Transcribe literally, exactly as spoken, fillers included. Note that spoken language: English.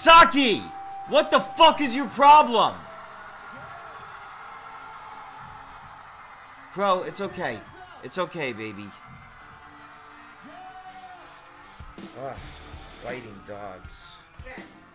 Saki! What the fuck is your problem? Crow, it's okay. It's okay, baby. Ugh, fighting dogs.